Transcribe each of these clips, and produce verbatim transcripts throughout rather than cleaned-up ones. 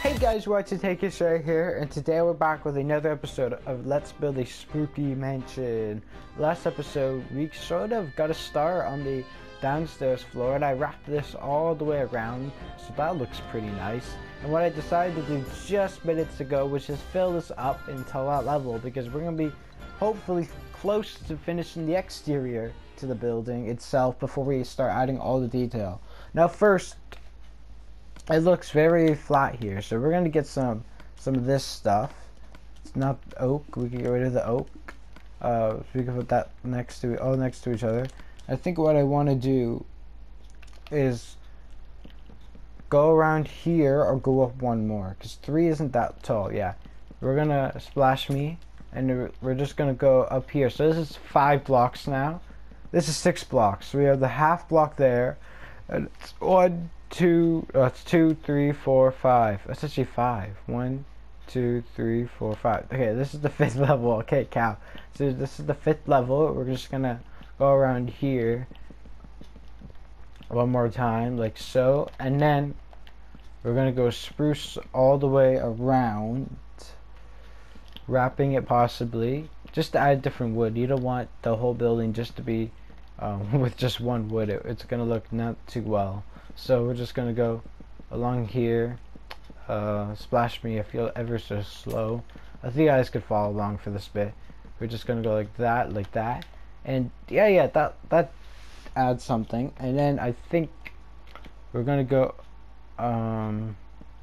Hey guys, watching Take It right here, and today we're back with another episode of Let's Build a Spooky Mansion. Last episode, we sort of got a start on the downstairs floor, and I wrapped this all the way around, so that looks pretty nice. And what I decided to do just minutes ago was just fill this up until that level, because we're going to be hopefully close to finishing the exterior to the building itself before we start adding all the detail. Now first, it looks very flat here, so we're gonna get some some of this stuff. It's not oak. We can get rid of the oak. Uh, so we can put that next to all next to each other. I think what I want to do is go around here or go up one more, because three isn't that tall. Yeah, we're gonna splash me, and we're just gonna go up here. So this is five blocks now. This is six blocks. So we have the half block there, and it's one. Two, uh, it's two, three, four, five. That's actually five. One, two, three, four, five. Okay, this is the fifth level. Okay, cow. So this is the fifth level. We're just gonna go around here one more time, like so, and then we're gonna go spruce all the way around, wrapping it possibly, just to add different wood. You don't want the whole building just to be um, with just one wood. It, it's gonna look not too well. So we're just gonna go along here. Uh, splash me if you're ever so slow. I think you guys could follow along for this bit. We're just gonna go like that, like that, and yeah, yeah, that that adds something. And then I think we're gonna go um,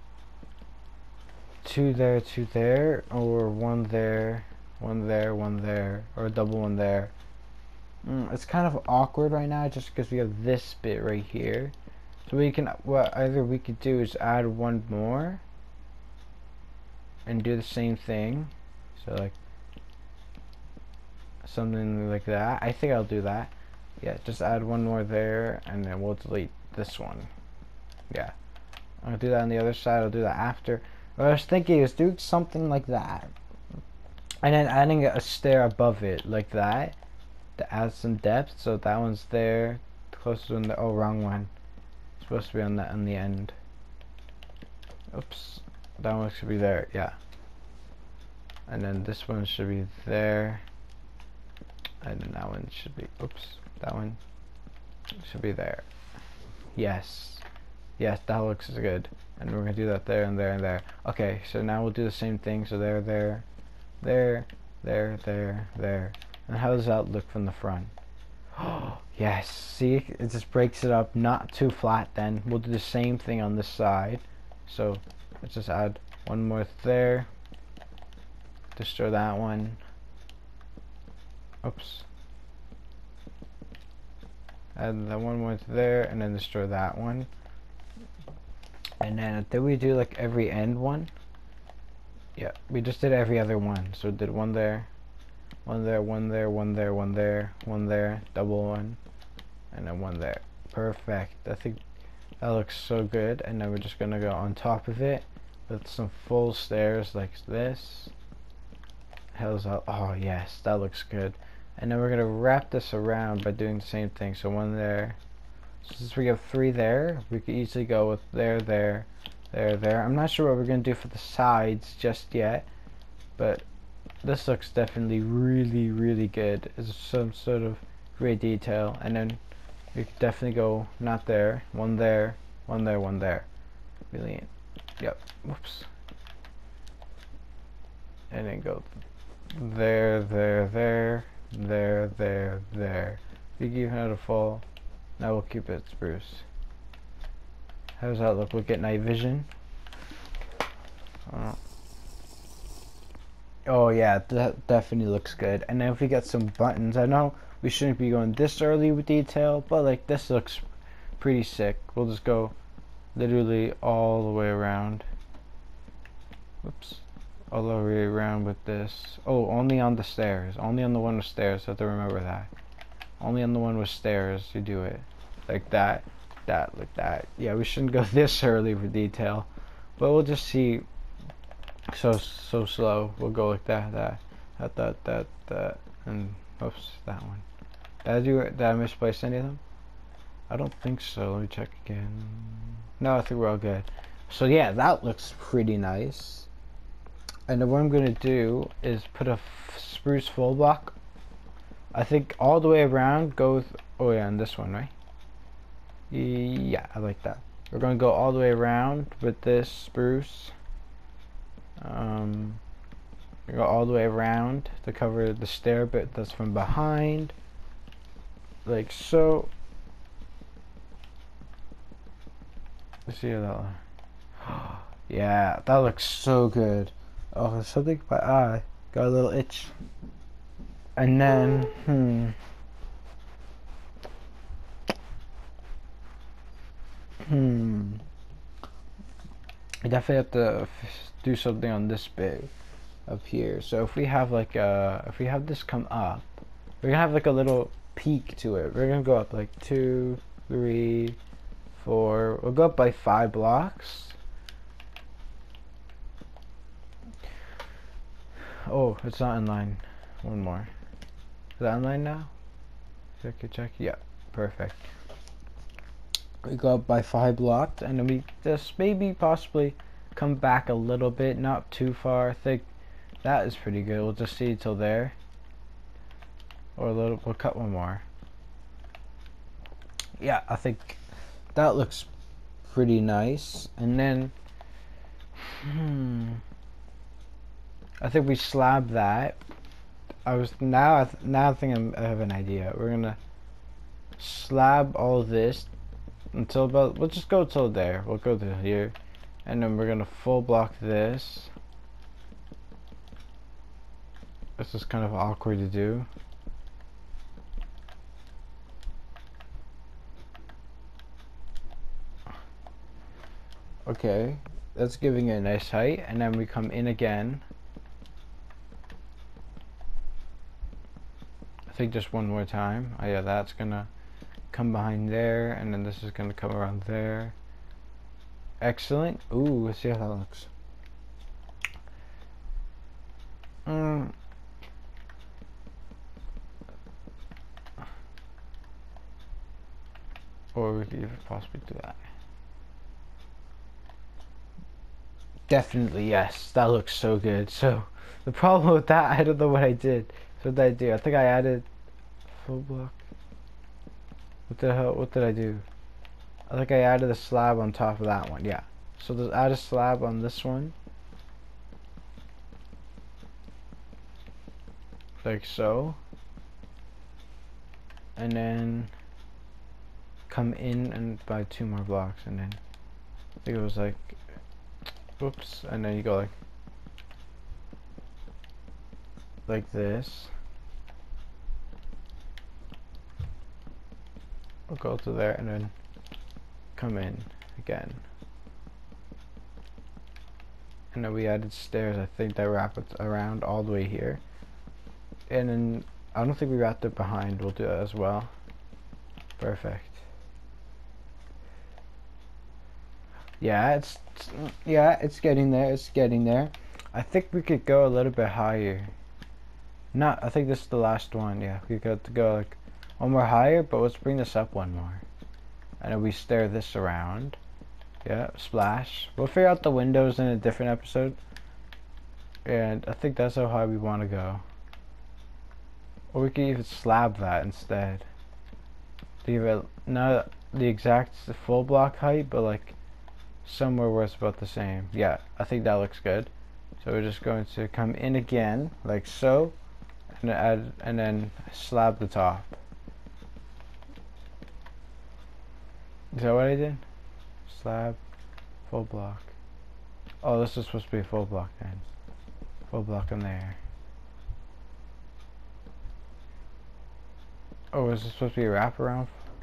two there, two there, or one there, one there, one there, or a double one there. Mm, it's kind of awkward right now, just because we have this bit right here. So we can, what either we could do is add one more and do the same thing. So like something like that. I think I'll do that. Yeah, just add one more there, and then we'll delete this one. Yeah, I'll do that on the other side. I'll do that after. What I was thinking is do something like that, and then adding a stair above it like that to add some depth. So that one's there, closer than the oh wrong one. Supposed to be on that on the end. Oops, that one should be there. Yeah, and then this one should be there, and then that one should be. Oops, that one should be there. Yes, yes, that looks good. And we're gonna do that there and there and there. Okay, so now we'll do the same thing. So there, there, there, there, there, there. And how does that look from the front? Oh, yes, see, it just breaks it up, not too flat. Then we'll do the same thing on this side. So let's just add one more there, destroy that one. Oops, add that one more there, and then destroy that one. And then did we do like every end one? Yeah, we just did every other one. So we did one there, one there, one there, one there, one there, one there, double one, and then one there. Perfect. I think that looks so good. And then we're just gonna go on top of it with some full stairs like this. Hell's up. Oh yes, that looks good. And then we're gonna wrap this around by doing the same thing. So one there. So since we have three there, we could easily go with there, there, there, there. I'm not sure what we're gonna do for the sides just yet, but this looks definitely really, really good. It's some sort of great detail. And then we could definitely go not there, one there, one there, one there. Brilliant. Yep. Whoops. And then go there, there, there, there, there, there. You give it a fall. Now we'll keep it spruce. How does that look? We'll get night vision. Uh, Oh yeah, that definitely looks good. And then if we get some buttons, I know we shouldn't be going this early with detail, but like this looks pretty sick. We'll just go literally all the way around. Oops, all the way around with this. Oh, only on the stairs. Only on the one with stairs. I have to remember that. Only on the one with stairs you do it like that, that, like that. Yeah, we shouldn't go this early for detail, but we'll just see. So so slow. We'll go like that, that, that, that, that, that, and oops, that one. Did I do? Did I misplace any of them? I don't think so. Let me check again. No, I think we're all good. So yeah, that looks pretty nice. And then what I'm gonna do is put a f spruce full block. I think all the way around goes. Oh yeah, and this one, right? Yeah, I like that. We're gonna go all the way around with this spruce. Um, we go all the way around to cover the stair bit that's from behind, like so. Let's see how that looks. Yeah, that looks so good. Oh, there's something my eye got a little itch. And then, hmm, hmm, I definitely have to f do something on this bit up here. So if we have like a, if we have this come up, we're gonna have like a little peak to it. We're gonna go up like two, three, four. We'll go up by five blocks. Oh, it's not in line. One more. Is that in line now? Check it, check. Yeah, perfect. We go up by five blocks, and then we just maybe possibly come back a little bit, not too far. I think that is pretty good. We'll just see till there, or a little. We'll cut one more. Yeah, I think that looks pretty nice. And then, hmm, I think we slab that. I was now. I th now I think I'm, I have an idea. We're gonna slab all this until about. We'll just go till there. We'll go to here, and then we're gonna full block this. This is kind of awkward to do. Okay, that's giving it a nice height, and then we come in again. I think just one more time. Oh yeah, that's gonna come behind there, and then this is gonna come around there. Excellent. Ooh, let's see how that looks. Mm. Or we could even possibly do that. Definitely, yes. That looks so good. So, the problem with that, I don't know what I did. So what did I do? I think I added full block. What the hell? What did I do? I think I added a slab on top of that one. Yeah. So let's add a slab on this one. Like so. And then come in and buy two more blocks, and then I think it was like, whoops, and then you go like like this. We'll go to there and then come in again. And then we added stairs, I think, that wrap it around all the way here. And then I don't think we wrapped it behind. We'll do that as well. Perfect. Yeah, it's yeah, it's getting there. It's getting there. I think we could go a little bit higher. Not, I think this is the last one. Yeah, we got to go like one more higher, but let's bring this up one more. And then we stir this around. Yeah, splash. We'll figure out the windows in a different episode. And I think that's how high we want to go. Or we could even slab that instead. Leave it not the exact full block height, but like somewhere where it's about the same. Yeah, I think that looks good. So we're just going to come in again, like so, and add, and then slab the top. Is that what I did? Slab, full block. Oh, this is supposed to be a full block then. Full block in there. Oh, is this supposed to be a wraparound?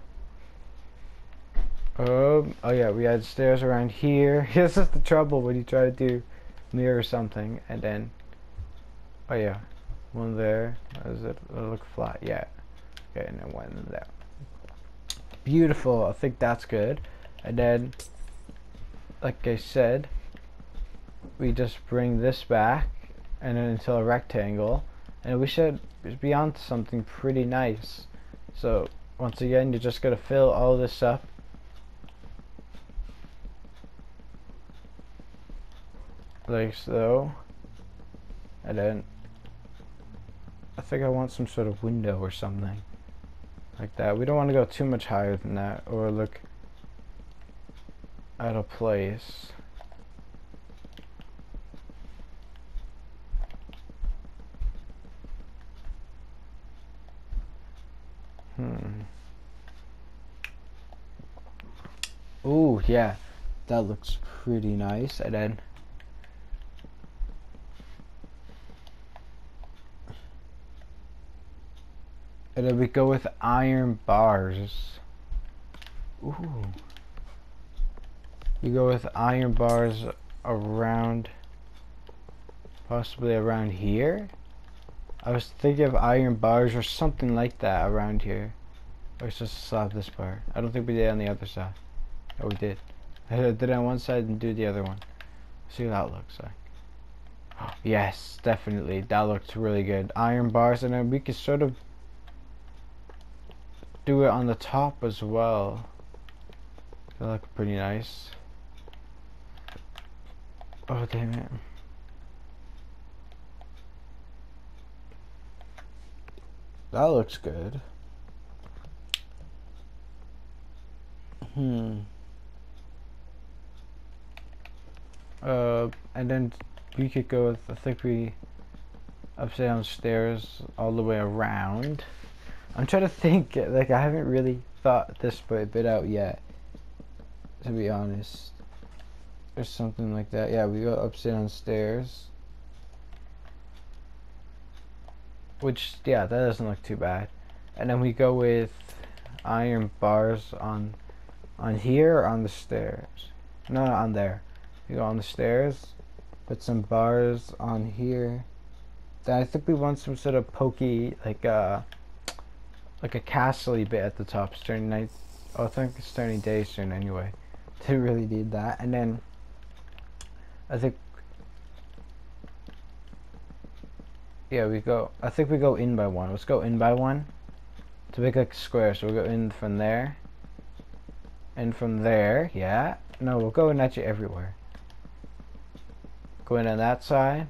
Um, oh yeah, we had stairs around here. This is the trouble when you try to do mirror something, and then, oh yeah, one there. Does it look flat? Yeah. Okay, and then one in there. Beautiful. I think that's good. And then, like I said, we just bring this back, and then until a rectangle, and we should be on to something pretty nice. So once again, you're just gonna fill all this up. like so. And then I think I want some sort of window or something like that. We don't want to go too much higher than that or look out of place. Hmm. Ooh, yeah, that looks pretty nice. And then and then we go with iron bars. Ooh. We go with iron bars around, possibly around here. I was thinking of iron bars or something like that around here. Or it's just slab this part. I don't think we did on the other side. Oh, we did. I did it on one side and do the other one. See what that looks like. Yes, definitely. That looks really good. Iron bars, and then we can sort of do it on the top as well. That look pretty nice. Oh, damn it. That looks good. Hmm. Uh, and then we could go with, I think we upside down stairs all the way around. I'm trying to think, like I haven't really thought this bit out yet, to be honest. Or something like that. Yeah, we go upside down stairs. Which, yeah, that doesn't look too bad. And then we go with iron bars on on here or on the stairs. No, on there. We go on the stairs. Put some bars on here. Then I think we want some sort of pokey, like a like a castle-y bit at the top. It's turning night. Oh, I think it's turning day soon anyway. Didn't really need that. And then I think, yeah, we go. I think we go in by one. Let's go in by one to make like a square. So we'll go in from there, and from there. Yeah. No, we'll go in actually everywhere. Go in on that side,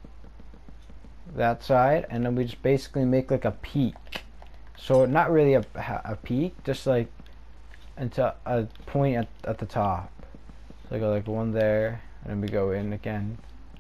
that side, and then we just basically make like a peak. So not really a a peak, just like into a point at at the top. So I go like one there. And then we go in again.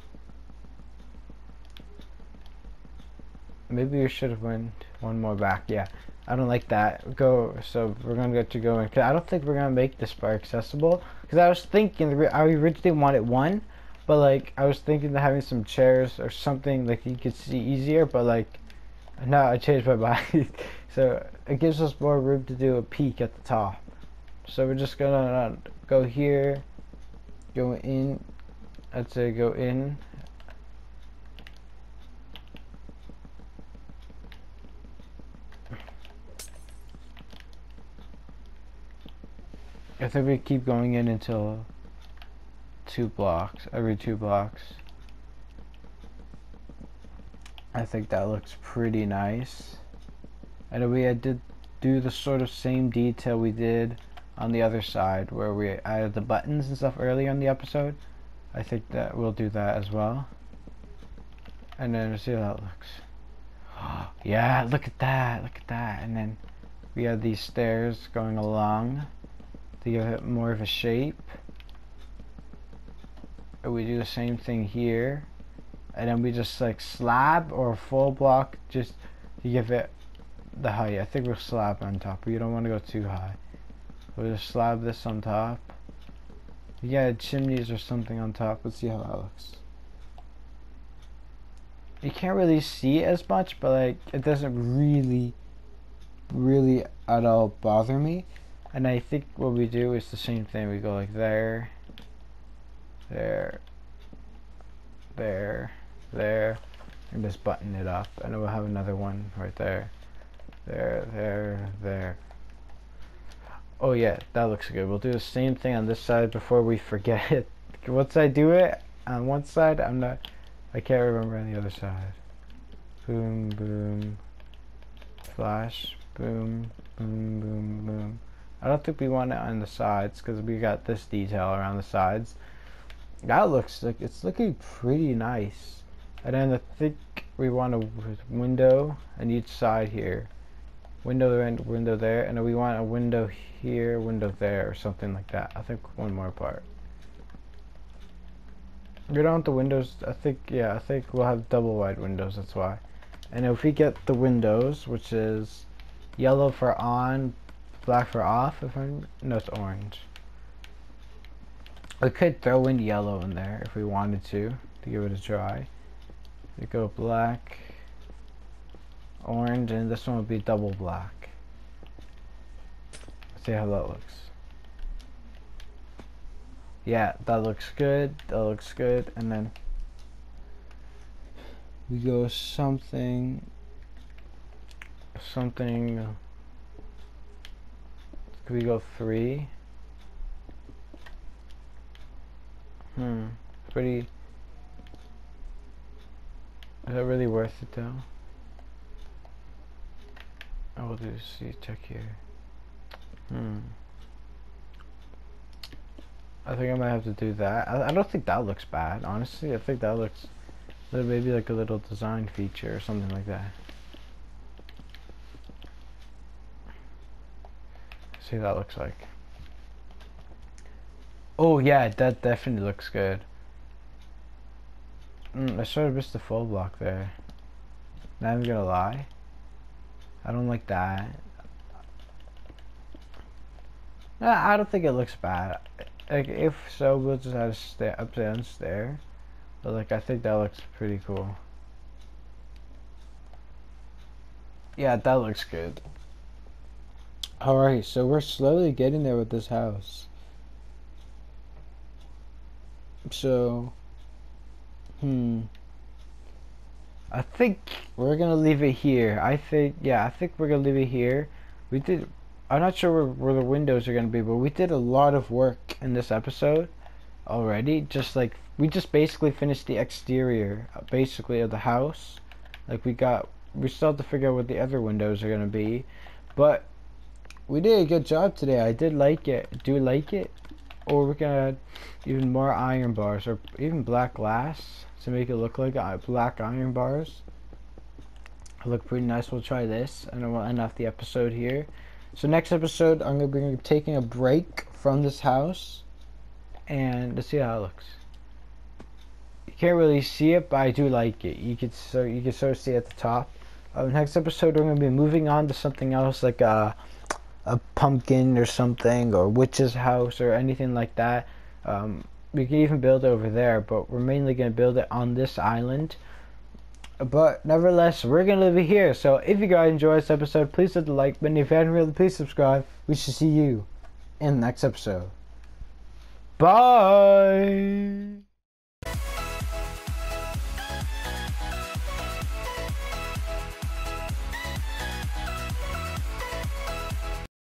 Maybe we should have went one more back. Yeah, I don't like that. Go. So we're gonna get to go in. Cause I don't think we're gonna make this bar accessible. Cause I was thinking, I originally wanted one, but like I was thinking of having some chairs or something like you could see easier. But like, no, I changed my mind. So it gives us more room to do a peak at the top. So we're just gonna go here, go in. I'd say go in. I think we keep going in until two blocks, every two blocks. I think that looks pretty nice. And we did do the sort of same detail we did on the other side where we added the buttons and stuff earlier in the episode. I think that we'll do that as well. And then see how that looks. Yeah, look at that, look at that. And then we have these stairs going along to give it more of a shape. And we do the same thing here. And then we just like slab or a full block just to give it the height. I think we'll slab on top, but you don't want to go too high. We'll just slab this on top. Yeah, chimneys or something on top. Let's see how that looks. You can't really see it as much, but like it doesn't really, really at all bother me. And I think what we do is the same thing. We go like there, there, there, there, and just button it up. And then we'll have another one right there, there, there, there. Oh yeah, that looks good. We'll do the same thing on this side before we forget it. Once I do it on one side, I'm not, I can't remember on the other side. Boom, boom, flash, boom, boom, boom, boom. I don't think we want it on the sides because we got this detail around the sides. That looks like it's looking pretty nice. And then I think we want a window on each side here. Window there and window there, and then we want a window here, window there, or something like that. I think one more part. We don't want the windows. I think, yeah, I think we'll have double wide windows. That's why. And if we get the windows, which is yellow for on, black for off. If I'm no, it's orange. We could throw in yellow in there if we wanted to to give it a try. We go black, orange, and this one would be double black. Let's see how that looks. Yeah, that looks good. That looks good. And then we go something, something. Could we go three? Hmm. Pretty. Is that really worth it though? I will do see check here. Hmm. I think I might have to do that. I, I don't think that looks bad, honestly. I think that looks maybe like a little design feature or something like that. See what that looks like. Oh yeah, that definitely looks good. Mm, I sort of missed the full block there. Not even gonna lie. I don't like that. Nah, I don't think it looks bad. Like, if so, we'll just have a sta up down stair. But like, I think that looks pretty cool. Yeah, that looks good. Alright, so we're slowly getting there with this house. So, hmm. I think we're gonna leave it here. I think, yeah, I think we're gonna leave it here. We did, I'm not sure where, where the windows are gonna be, but we did a lot of work in this episode already. Just like, we just basically finished the exterior, uh, basically, of the house. Like, we got, we still have to figure out what the other windows are gonna be. But, we did a good job today. I did like it. Do like it? Or we can add even more iron bars, or even black glass to make it look like uh, black iron bars. It'll look pretty nice. We'll try this, and then we'll end off the episode here. So next episode, I'm gonna be taking a break from this house, and let's see how it looks. You can't really see it, but I do like it. You could so you can sort of see it at the top. Uh, next episode, we're gonna be moving on to something else, like a a pumpkin or something, or witch's house or anything like that. Um, we can even build over there, but we're mainly gonna build it on this island. But nevertheless, we're gonna live it here. So if you guys enjoyed this episode, please hit the like button. If you haven't really, please subscribe. We should see you in the next episode. Bye.